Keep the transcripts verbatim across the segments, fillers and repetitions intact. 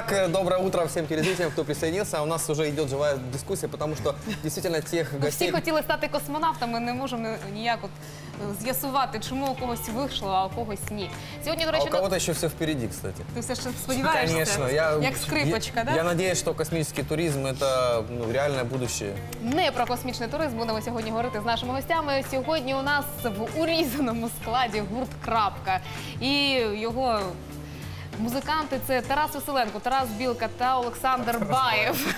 Итак, доброе утро всем телезрителям, кто присоединился. У нас уже идет живая дискуссия, потому что действительно тех Всі гостей... хотіли стати космонавтами, не можемо ніяк от з'ясувати, чому у когось вийшло, а у когось ні. Сьогодні, до А речі, у кого-то еще все впереди, кстати. ти все ще сподіваєшся, Конечно. Я, як скрипочка, я, да? я надеюсь, что космический туризм – это ну, реальное будущее. Не про космічний туризм будемо сьогодні говорити з нашими гостями. Сьогодні у нас в урізаному складі гурт «Крапка». І його музиканти – це Тарас Василенко, Тарас Білка та Олександр Баєв.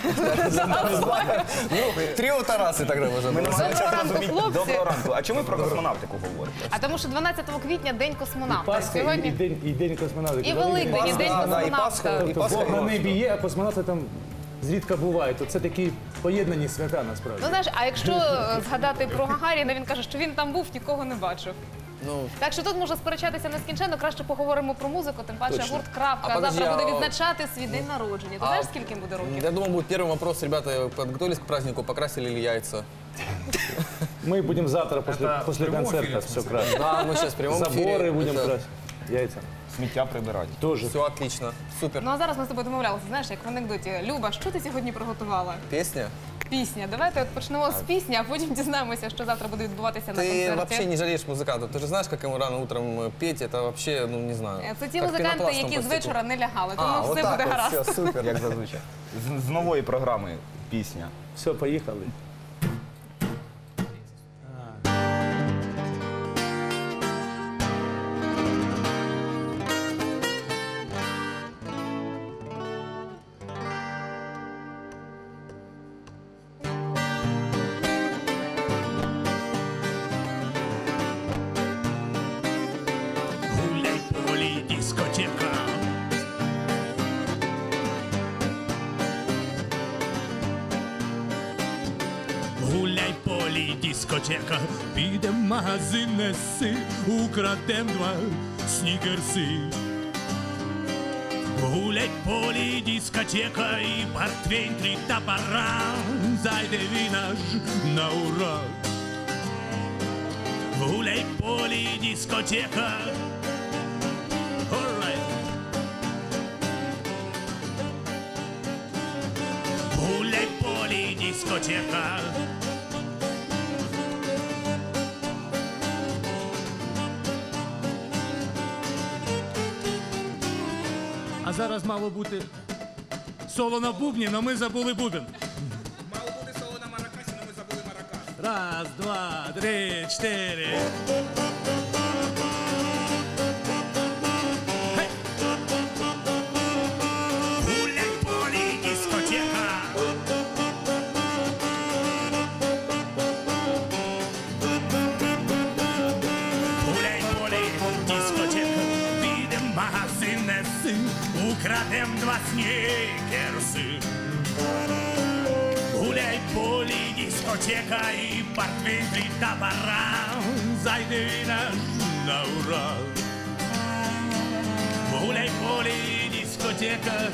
Ну, трио Тараси тогда можно Ми не было. могли Доброго час ранку, зрозуміти. хлопці. Доброго ранку. А чому ви про космонавтику говорите? А тому що дванадцятого квітня – День космонавта. Пасха і Сьогодні день, і день космонавтики. і Великдень, і День Пасха, да, і космонавта. Пасха, і Тобто Пасха. Бог на небі є, а космонавти там зрідка бувають. То це такі поєднані свята насправді. Ну, знаєш, а якщо е, згадати про Гагаріна, він каже, що він там був, нікого не бачив. Ну, Так що тут можна сперечатися нескінченно, краще поговоримо про музику, тим паче Точно. гурт «Крапка» А подожди, завтра буде а- відзначати свій день народження. Ти А- знаєш, скільки їм буде років? я думаю, будет первый вопрос. Ребята, подготовились к празднику, покрасили ли яйца? Ми будемо завтра після, після концерту все красити. Да, мы сейчас в прямом эфире. Забори будемо Это красити. Яйця. Сміття прибирати. Тоже. Все отлично, супер. Ну а зараз ми з тобою домовлялися, знаєш, як в анекдоті. Люба, що ти сьогодні приготувала? Песня? Пісня. Давайте от почнемо з пісні, а потім дізнаємося, що завтра буде відбуватися на Ты концерті. вообще не жалеешь музыкантов. Ты же знаешь, как ему рано утром э, петь, это вообще, ну не знаю. Е, Це ті как музиканти, пенопластом які по з стеклу. вечора не лягали, тому А, вот все так буде вот, гаразд. все, супер. Як зазвичай. З, з нової програми пісня. Все, поїхали. Гуляй полі, дискотека. Гуляй полі, дискотека. Підем в магазин, неси, украдем два снігерси. Гуляй полі, дискотека, і портвейн три топора. Зайде віна ж на ура. Гуляй полі, дискотека. All right. Гуляй полі, дискотека. А зараз мало бути соло на бубні, но ми забули бубен. Мало бути соло на маракасі, але ми забули маракас. Раз, два, три, чотири. Гей! Гуляй полі, дискотека. Гуляй полі, дискотека. Підем в магазин, неси, украдем два снігерси. Гуляй полі, дискотека і портвейн три топора. Зайде віна на ура. Гуляй полі, дискотека.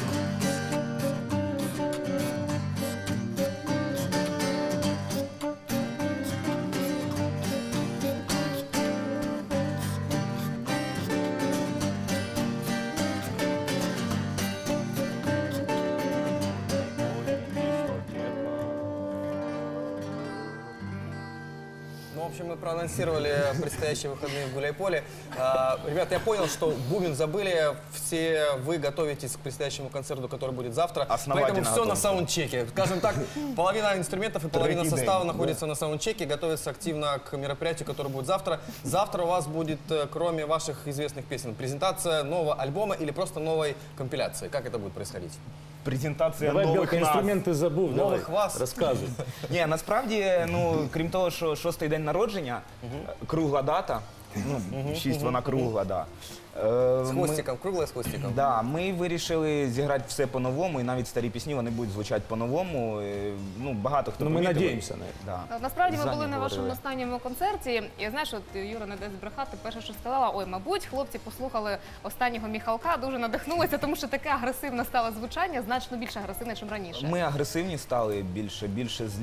Ну, в общем, мы проанонсировали предстоящие выходные в Гуляйполе. А, ребят, я понял, что бубен забыли. Все вы готовитесь к предстоящему концерту, который будет завтра. Основательно Поэтому все на готовы. саундчеке. Скажем так, половина инструментов и половина Третий состава день, находится на саундчеке. Готовится активно к мероприятию, которое будет завтра. Завтра у вас будет, э, кроме ваших известных песен, презентация нового альбома или просто новой компиляции. Как это будет происходить? Презентація Давай, нових Білка, нас. інструменти забув. Нових Давай, вас. розказуй. Ні, насправді, ну, крім того, що шостий день народження, кругла дата, ну, шість вона кругла, да. Е, С ми- хвостиком, круглая с хвостиком. Да, ми вирішили зіграти все по-новому, і навіть старі пісні вони будуть звучати по-новому. Е, Ну, багато хто Ну, ми помітив. надіємося на це. Да. Насправді ми Зані були на вашому говорили. останньому концерті. І знаєш, от Юра не дасть збрехати, перше, що сказала, ой, мабуть, хлопці послухали останнього Міхалка, дуже надихнулися, тому що таке агресивне стало звучання, значно більше агресивне, ніж раніше. Ми агресивні стали більше, більше злі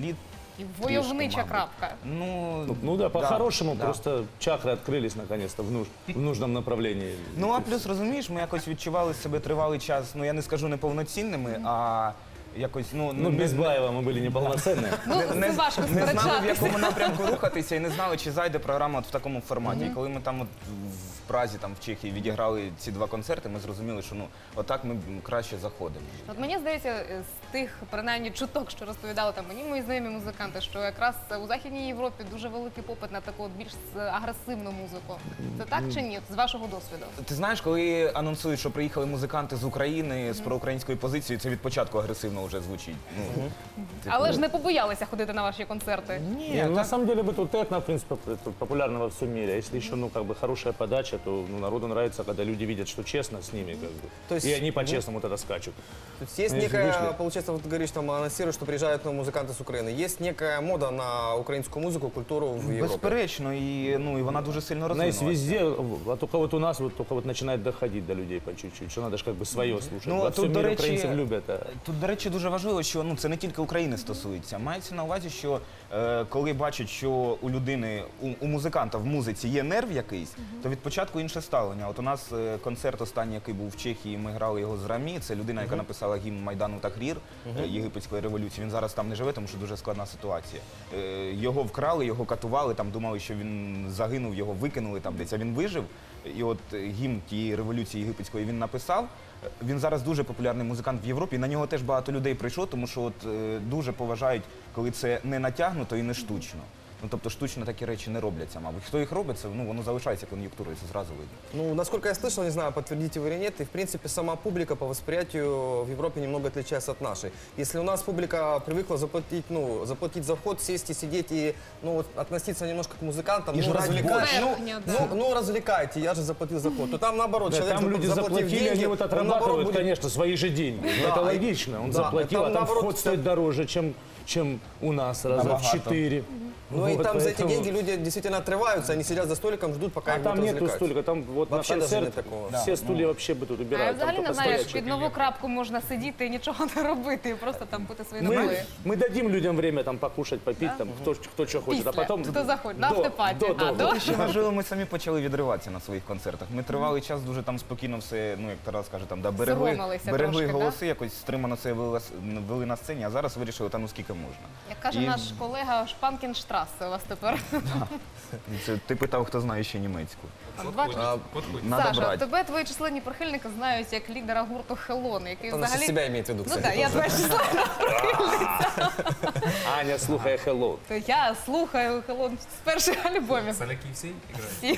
І войовнича мабуть. крапка. Ну, Ну да, по-хорошему, да. просто чакры открылись наконец-то в, нуж- в нужном направлении. Ну, а плюс, розумієш, ми якось відчували себе тривалий час, ну, я не скажу неповноцінними, а якось, ну, Ну, без Баева мы были неполноценные. Ну, це важко не знали, в сперечатися. якому напрямку рухатися, і не знали, чи зайде програма от в такому форматі. І коли ми там от в Празі, там в Чехії відіграли ці два концерти, ми зрозуміли, що ну отак ми краще заходимо. От мені здається, з тих принаймні чуток, що розповідали там мені мої знайомі музиканти, що якраз у Західній Європі дуже великий попит на таку от більш агресивну музику. Це так чи ні? З вашого досвіду? Ти знаєш, коли анонсують, що приїхали музиканти з України з проукраїнською позицією, це від початку агресивно вже звучить. Ну, Але ж не побоялися ходити на ваші концерти. ні, Не, ну, на так, самом деле, вот тут этно, в принципе, это популярно во всем мире. А если еще, ну, как бы, хорошая подача, то ну, народу нравится, когда люди видят, что честно с ними, как бы. То есть, И они по-честному тогда скачут. То есть есть Ну, если некая, вышли. получается, вот ты говоришь, там анонсируешь, что приезжают ну, музыканты с Украины. Есть некая мода на украинскую музыку, культуру в Европе. безперечно, і, ну, і вона дуже сильно Она есть розвинулася. везде, а только вот у нас вот только вот начинает доходить до людей по чуть-чуть, что надо же как бы свое слушать. Ну, Во а всем тут, до мире речі, украинцев любят. а Тут, до речі, дуже важливо, що ну, це не тільки України стосується. Мається на увазі, що е, коли бачать, що у людини, у, у музиканта в музиці є нерв якийсь, то від початку інше ставлення. От у нас е, концерт останній, який був в Чехії, ми грали його з Рамі. Це людина, яка написала гімн Майдану Тахрір е, єгипетської революції. Він зараз там не живе, тому що дуже складна ситуація. Е, його вкрали, його катували, там думали, що він загинув, його викинули там десь, а він вижив. І от е, гімн тієї революції єгипетської він написав. Він зараз дуже популярний музикант в Європі, і на нього теж багато людей прийшло, тому що от, е, дуже поважають, коли це не натягнуто і не штучно. Ну, тобто штучно такі речі не робляться, мабуть. Хто їх робить, це, ну, воно залишається кон'юнктурою, це зразу видно. Ну, насколько я слышал, не знаю, подтвердите вы или нет, и, в принципе, сама публика по восприятию в Европе немного отличается от нашей. Если у нас публика привыкла заплатить, ну, заплатить за вход, сесть и сидеть, и, ну, вот, относиться немножко к музыкантам, И ну, же развлекать. ради бога, Верхнюю, ну, да. ну, ну, развлекайте, я же заплатил за вход. То там, наоборот, Да, человек, там зап- люди заплатив заплатили, деньги, они вот он, наоборот, отрабатывают, будет- конечно, свои же деньги. Да, Это это- логично. Он да, заплатил, там, а там наоборот, вход всё- стоит дороже, чем, чем у нас, раза в Набагато. четыре. Ну, и Вот, там за эти поэтому- деньги люди действительно отрываются, они сидят за столиком, ждут, пока А их там будут нету развлекать. столика, там вот Вообще на даже концерт нет такого. все стулья вообще бы тут А я убирают. там взагалі не только знаю, як стоячие. під нову крапку можна сидіти і нічого не робити, і просто там пити свої Мы, напої. мы дадим людям время там покушать, попить, там, кто, кто что хочет, а Після. потом... Хто заходить, на до- автопаті. до А, того. до? Ще важливо, ми самі почали відриватися на своїх концертах. Ми тривалий час дуже там спокійно все, ну як Тарас каже, там да, берегли, Соромилися берегли трошки, голоси, якось стримано це вели, вели на сцені, а зараз вирішили, та ну скільки можна. Як каже І- наш колега Шпанкінштрассе у вас тепер. Це ти питав, хто знає ще німецьку. Бачиш? А, Надо Саша, брати. тебе твої численні прихильники знають як лідера гурту Хелон, який он взагалі... себя имеет в виду, Ну кстати, так, я тоже. твоя численна прихильниця. Аня, слухай, hello. То я слухаю Хелон з перших альбомів. Соляки все играют?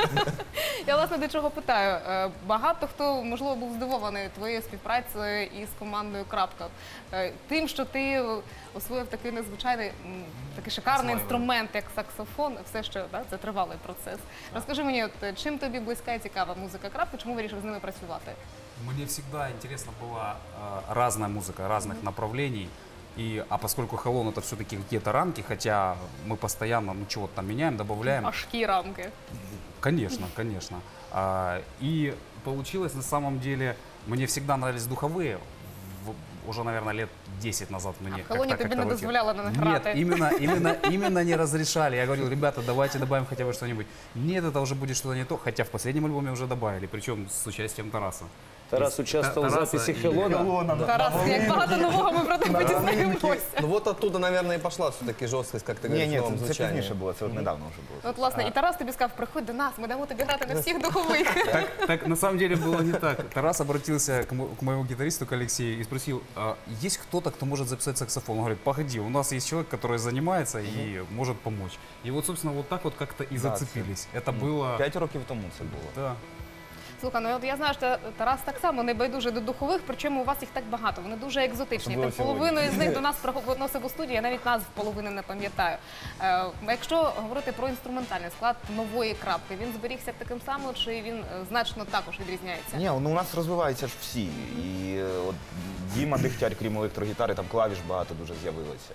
Я, власне, до чого питаю. Е, Багато хто, можливо, був здивований твоєю співпрацею із командою «Крапка». Е, Тим, що ти освоїв такий незвичайний, м, такий шикарний Освоював. інструмент, як саксофон, все, що да, це тривалий процес. Розкажи мені, от, е, чим тобі близька і цікава музика «Крапка», чому вирішив з ними працювати? Мне всегда интересна была э, разная музыка, разных направлений. И, а поскольку Хэллоу это все-таки какие-то рамки, хотя мы постоянно ну, чего-то там меняем, добавляем. Важкі рамки. Конечно, конечно. А, и получилось на самом деле, мне всегда нравились духовые. В- уже, наверное, лет десять назад мне А в «Хеллоні» как-то- тобі как-то не вот- дозволяли на них Нет, грати? именно, именно, именно не разрешали. Я говорил, ребята, давайте добавим хотя бы что-нибудь. Нет, это уже будет что-то не то. Хотя в последнем альбоме уже добавили, причем с участием Тараса. Тарас участвовал в Тараса записи и- Хелона. Тарас, як багато нового ми про тебе дізнаємося. Ну вот оттуда, наверное, и пошла все-таки жесткость, как ты Ні, говоришь, ні, в новом це, це звучании. пізніше було, це от недавно вже було. От, власне, і Тарас тобі сказав, приходь до нас, ми дамо тобі грати на всіх духових. Так, так на самом деле было не так. Тарас обратился к, мо- к моему гитаристу, к Алексею, и спросил, а есть кто-то, кто может записать саксофон? Он говорит, погоди, у нас есть человек, который занимается и может помочь. И вот, собственно, вот так вот как-то и Да, зацепились. Это было... П'ять років тому це було. Да. Слухай, ну от я знаю, що Тарас так само не байдуже до духових, причому у вас їх так багато. Вони дуже екзотичні. Особливо Ти половину з них до нас приносив у студію, я навіть назв половини не пам'ятаю. Е, якщо говорити про інструментальний склад нової крапки, він зберігся таким самим, чи він е, значно також відрізняється? Ні, ну у нас розвиваються ж всі. І е, от Діма Дегтяр, крім електрогітари, там клавіш багато дуже з'явилося.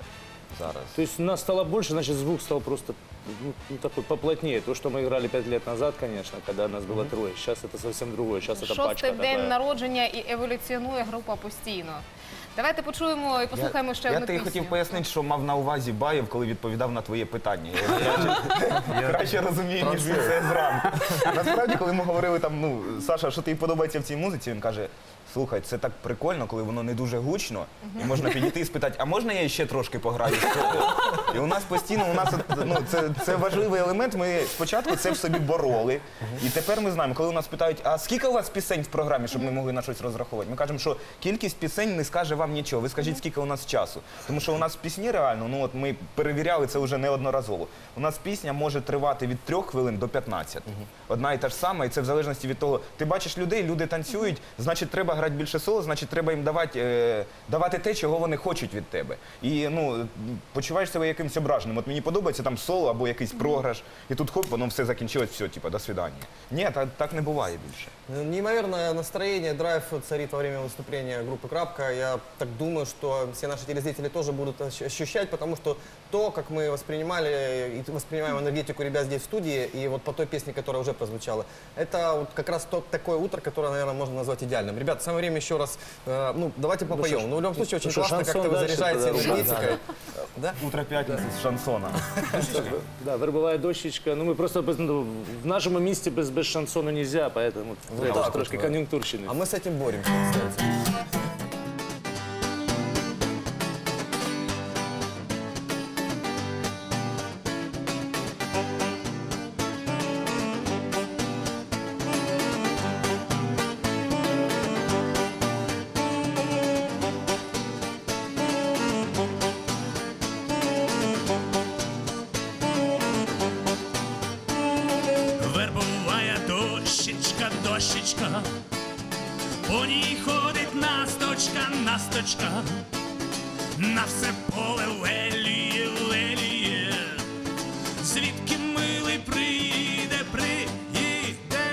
зараз. То есть нас стало больше, значит, звук стал просто ну, ну, такой поплотнее. То, что мы играли пять лет назад, конечно, когда нас было трое. Сейчас это совсем другое. Сейчас это пачка Шостий день такая. народження і еволюціонує група постійно. Давайте почуємо і послухаємо ще Я одну тобі пісню. хотів пояснити, що мав на увазі Баєв, коли відповідав на твоє питання. Я, я краще розумію, ніж він це зранку. Насправді, коли ми говорили там, ну, Саша, що тобі подобається в цій музиці, він каже, слухай, це так прикольно, коли воно не дуже гучно, і можна підійти і спитати, а можна я ще трошки пограю? І у нас постійно, у нас, ну, це, це важливий елемент, ми спочатку це в собі бороли, і тепер ми знаємо, коли у нас питають, а скільки у вас пісень в програмі, щоб ми могли на щось розраховувати? Ми кажемо, що кількість пісень не скаже вам нічого, ви скажіть, скільки у нас часу. Тому що у нас пісні реально, ну от ми перевіряли це вже неодноразово. У нас пісня може тривати від трьох хвилин до п'ятнадцяти. Одна і та ж сама, і це в залежності від того, ти бачиш людей, люди танцюють, значить треба грати більше соло, значить треба їм давати, е, давати те, чого вони хочуть від тебе. І ну, почуваєш себе якимось ображеним. От мені подобається там соло або якийсь програш, і тут хоп, воно все закінчилось, все, типу, до свидання. Ні, так, так не буває більше. Неимоверное настроение, драйв царит во время выступления группы «Крапка». Я так думаю, что все наши телезрители тоже будут ощ- ощущать, потому что то, как мы воспринимали и воспринимаем энергетику ребят здесь в студии, и вот по той песне, которая уже прозвучала, это вот как раз то, такое утро, которое, наверное, можно назвать идеальным. Ребят, самое время еще раз, э, ну, давайте попоем. Ну, в любом случае, очень что, классно, как-то шансон вы дальше заряжаете тогда, да. энергетикой. Да? Утро п'ятниці з шансона. Да, вербовая дощечка. Ну, мы просто без- ну, в нашем месте без, без шансона нельзя, поэтому Вот треба так ж вот, трошки да. конъюнктурщины. А мы с этим боремся, кстати. Вербовая дощечка, дощечка, по ній ходить насточка, насточка, на все поле леліє, леліє, звідки милий приїде, приїде.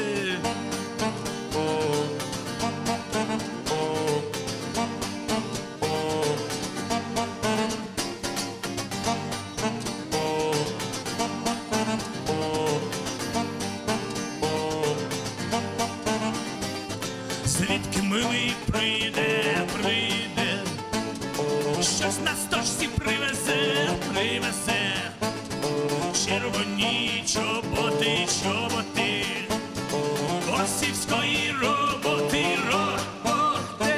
Звідки милий прийде, прийде, щось на сточці привезе, привезе, червоні чоботи, чоботи, осівської роботи, роботи.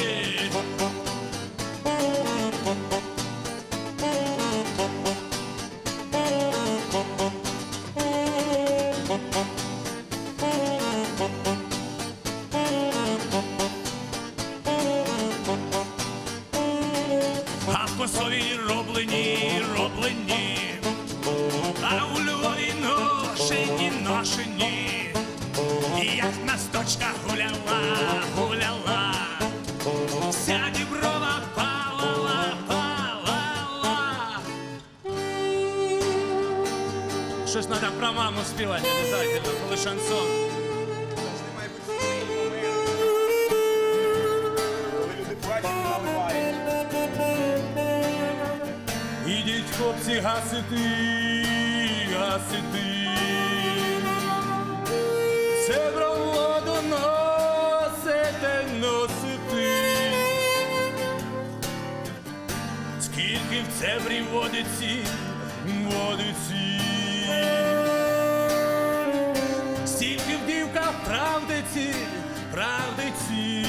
А в Косові роблені, роблені, а у Львові ношені, ношені, як насточка гуляла, гуляла, вся Діброва палала, палала. Щось треба про маму співати обов'язково, коли шансон. Завжди має бути свій момент. Коли люди плачуть і наливають. Ідіть, хлопці, гасити, гасити. Це браводу носите, носити. Скільки в цебрі водиці, водиці. Стільки в дівках правдиці, правдиці.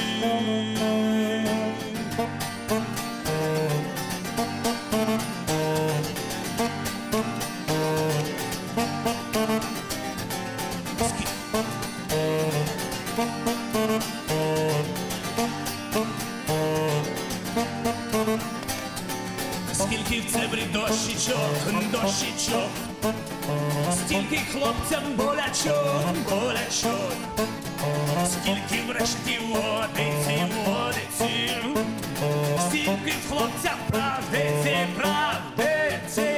Скільки в цебрі дощічок, дощічок, стільки хлопцям болячок, болячок, скільки врешті водиці, водиці, стільки в хлопцях правдиці, правдиці.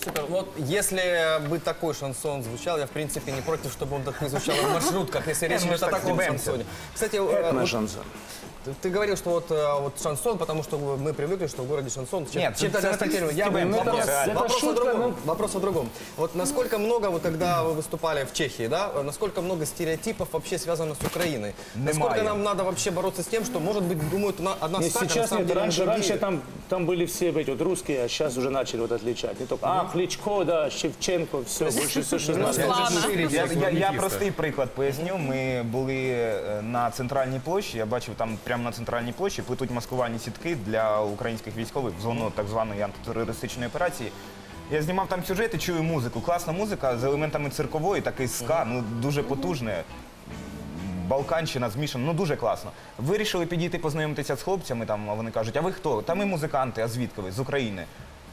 Супер. Вот если бы такой шансон звучал, я в принципе не против, чтобы он так не звучал в маршрутках, если речь мы идет ж о так таком стебаемся. шансоне. Кстати, э, Это наш вот шансон. ты- ты говорил, что вот, э, вот шансон, потому что мы привыкли, что в городе шансон. Чем- Нет, чем-то это достаточно. Я стебаемся, ну, вопрос, это реально. вопрос Это о шутка, другом. Вопрос о другом. Вот насколько много, вот когда вы выступали в Чехии, да, насколько много стереотипов вообще связано с Украиной? Насколько Немає. нам надо вообще бороться с тем, что, может быть, думают, на- одна Не, стака, на сейчас самом нет, деле мы раньше, другие. раньше там, там были все эти вот русские, а сейчас уже начали вот отличать. Не только, а, Кличко, да, Шевченко, все, больше все, что знаю. Руслана. Я, я, я Метисто. простий приклад поясню. Ми були е, на центральній площі. Я бачив там прямо на центральній площі плетуть маскувальні сітки для українських військових в зону так званої антитерористичної операції. Я знімав там сюжет і чую музику. Класна музика з елементами циркової, такий ска, ну дуже потужне. Балканщина змішана, ну дуже класно. Вирішили підійти познайомитися з хлопцями, там, а вони кажуть, а ви хто? Та ми музиканти, а звідки ви? З України.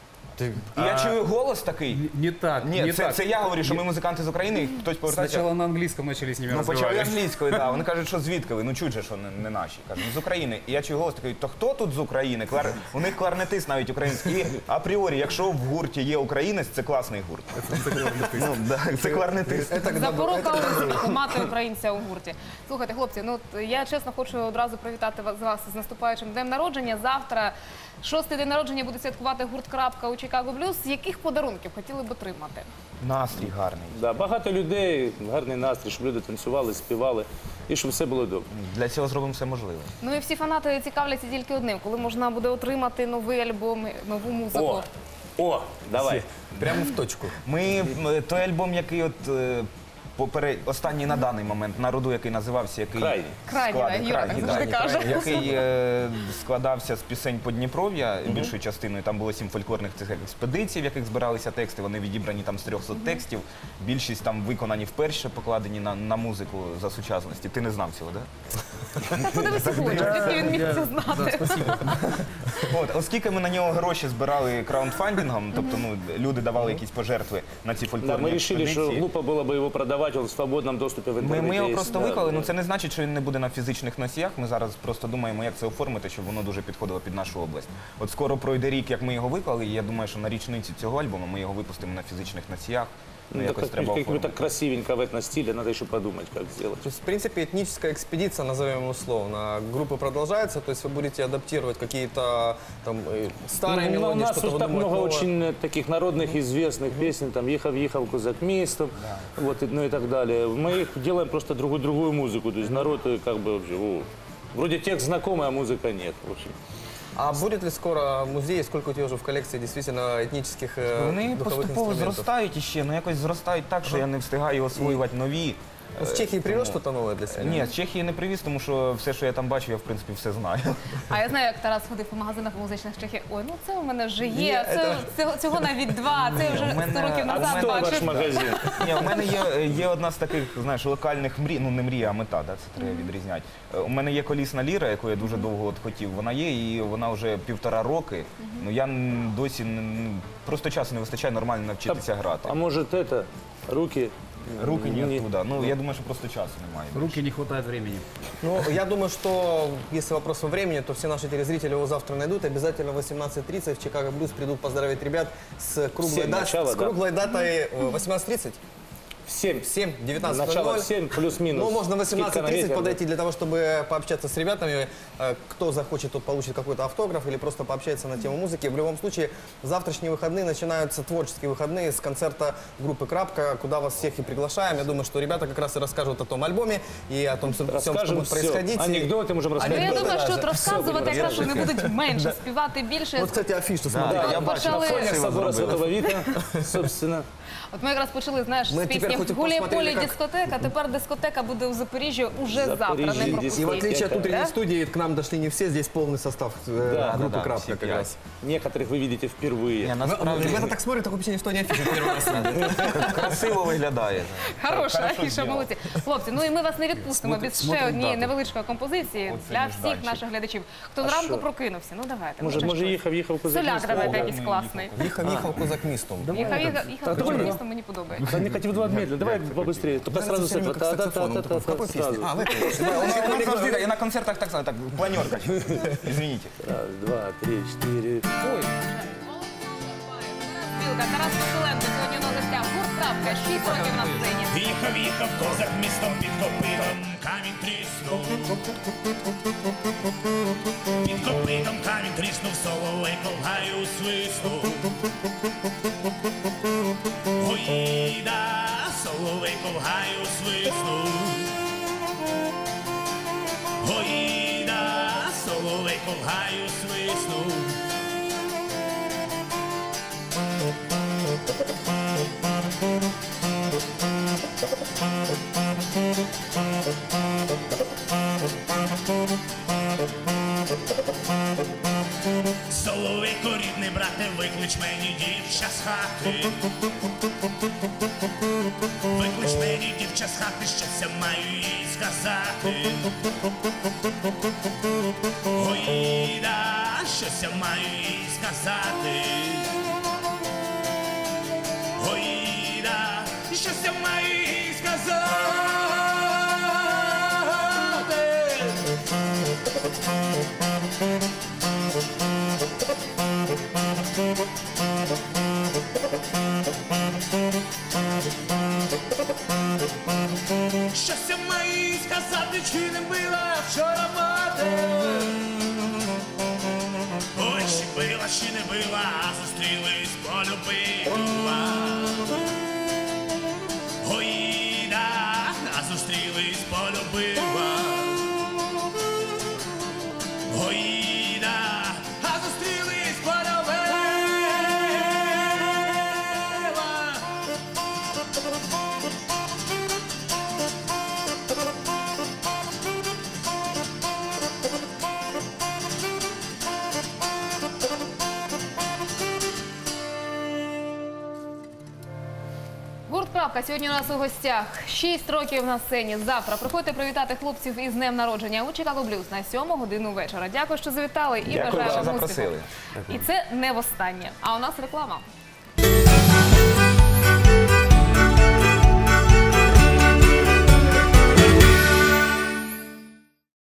І я чую голос такий. Не так, Ні, не це, так. це я говорю, що ми музиканти з України, і хтось повертається. Сначала на английском начали с ними Ну, почали разговаривать. англійською, так. Вони кажуть, що звідки ви? Ну чуть же, що не, не наші. Кажуть, «Ну, з України. І я чую голос такий, то хто тут з України? Клар... У них кларнетист навіть український. І апріорі, якщо в гурті є українець, це класний гурт. Ну, да, це кларнетист. Это когда бы- Запорука успіху мати українця у гурті. Слухайте, хлопці, ну от я чесно хочу одразу привітати вас, вас з наступаючим днем народження. Завтра шостий день народження буде святкувати гурт «Крапка» у Чикаго Блюз. Яких подарунків хотіли б отримати? Настрій гарний. Да, багато людей, гарний настрій, щоб люди танцювали, співали і щоб все було добре. Для цього зробимо все можливе. Ну і всі фанати цікавляться тільки одним, коли можна буде отримати новий альбом, нову музику. О, о, давай. Прямо в точку. Ми м, той альбом, який от е, поперед останній на даний момент на роду, який називався, який Крайній. Крайній, склад- Юра так крайній, завжди да, каже. який е, складався з пісень Подніпров'я більшою частиною. Там було сім фольклорних цих експедицій, в яких збиралися тексти. Вони відібрані там з трьохсот текстів. Більшість там виконані вперше, покладені на, на музику за сучасності. Ти не знав цього, так? Да? Та подивися Гулю, звідки він міг це знати. От, оскільки ми на нього гроші збирали краундфандингом, тобто ну, люди давали якісь пожертви на ці Да, фольклорні ми вирішили, що експедиції. глупо було б його продавати, він в свободному доступі в Ми, інтернеті. ми його є, просто да, виклали, да. ну це не значить, що він не буде на фізичних носіях. Ми зараз просто думаємо, як це оформити, щоб воно дуже підходило під нашу область. От скоро пройде рік, як ми його виклали, і я думаю, що на річниці цього альбому ми його випустимо на фізичних носіях. Ну, Ну, якось так, треба как-нибудь оформити. так красивенько в этом стиле, надо еще подумать, как сделать. То есть, в принципе, этническая экспедиция, назовем условно, группы продолжается, то есть вы будете адаптировать какие-то там э, старые Ну, у мелодии, нас что-то вот так выдумывать много новое. очень э, таких народных известных песен, там «Ехав, ехав, козак мистом», вот, и- ну и так далее. Мы их делаем просто другую-другую музыку, то есть народ э, как бы вообще, о, вроде текст знакомый, а музыка нет, в общем. А будет ли скоро музей, сколько у тебя уже в коллекции действительно этнических э, Вони духовых поступово инструментов? зростають іще, ну якось зростають так, що я не встигаю освоювати нові. Ну, с Чехии привез что-то новое для себя? Ні, з Чехії не привіз, тому що все, що я там бачу, я в принципі все знаю. А я знаю, як Тарас ходив по магазинах музичних в Чехії. Ой, ну це у мене вже є. Є, Це, цього, цього навіть два. Це у вже мене- сто років а назад Отстой ваш бачив. магазин. Ні, у мене є, є одна з таких, знаєш, локальних мрій, ну не мрія, а мета, да, це треба відрізняти. Е, У мене є колісна ліра, яку я дуже довго от хотів. Вона є, і вона вже півтора роки. Ну я н- досі н- просто часу не вистачає нормально навчитися грати. А может это, руки? Руки не- ні туди. Ну я думаю, що просто часу немає. Руки не хватает времени. Ну, я думаю, что если вопрос во времени, то все наши телезрители его завтра найдут. Обязательно в восемнадцать тридцать в Чикаго Блюз придут поздравить ребят с круглой, Семь да- начало, с да. круглой датой э, восемнадцать тридцать. В семь. В семь, девятнадцать ноль Начало ноль. в семь, плюс-минус. Ну, можно в Скидка восемнадцать на тридцать ветер, подойти для того, чтобы пообщаться с ребятами. Э, Кто захочет, тот получит какой-то автограф или просто пообщается на тему музыки. В любом случае, завтрашние выходные начинаются творческие выходные с концерта группы «Крапка», куда вас всех и приглашаем. Я думаю, что ребята как раз и расскажут о том альбоме и о том, всем, что Расскажем будет все. происходить. И- Анекдоты можем Ну, рассказать. я думаю, що даже. от розказувати якраз вони будуть менше, співати більше. Вот, кстати, афишу Да, смотри. я От бачу, почали- на Фоне фоні собора зробили. Святого Вита, собственно. От ми якраз почали, знаєш, Ми з тепер пісні хоч і «Гуляє посмотрели, поле як- дискотека», тепер дискотека буде у Запоріжжі уже завтра, Запоріжжі, не И в пропустіть. отличие от утренней Да? студии, к нам дошли не все, здесь полный состав э, Да, группы да, да, «Крапка» все как пять. раз. Некоторых вы видите впервые. Ні, Вы, насправді ребята так смотрят, такое впечатление, что они афишу первый раз видят. красиво виглядає. Хороша Хорошо афіша, зробила. молодці. Хлопці, ну і ми вас не відпустимо Смотри- без ще смотрим однієї дату. невеличкої композиції Оце для всіх нежданчик. наших глядачів. Хто А зранку що? прокинувся, ну давайте. Може, може, щось. їхав, їхав козак. Соляк містом? давайте Да. якийсь класний. Їхав, їхав козак містом. Їхав, їхав, їхав, давай. містом мені подобається. Да не хотим два медленно, давай побыстрее. Только сразу с этого. Как саксофон. Та-та-та-та-та, В какой песне? сразу. А, в этой. У нас завжди, я на концертах так само, так, планерка. Извините. Раз, два, три, четыре. Спілка Крапка, Тарас Василенко сьогодні у нас в гостях. Гурт Крапка, шість років на сцені. Їхав, їхав козак містом під копитом, камінь тріснув. Під копитом камінь тріснув, соловейко в гаю свиснув. Гоїда, соловейко в гаю свиснув. Гоїда, соловейко в гаю свиснув. Соловейко, рідний брате, виклич мені дівча з хати. Виклич мені дівча з хати, щось я маю їй сказати. Гоїда, щось я маю їй сказати. Гоїда, щось я маю їй сказати. Щось я маю їй сказати, чи не била вчора мати. Ой, чи била, чи не била, а зустрілись, полюбила. Гоїда, а зустрілись, полюбила. Гоїда, а зустрілись, полюбила. Гурт Крапка сьогодні у нас у гостях. Шість років на сцені. Завтра приходьте привітати хлопців із днем народження у Чикаго Блюз на сьому годину вечора. Дякую, що завітали і Дякую, бажаємо що успіху. запросили. І це не востаннє. А у нас реклама.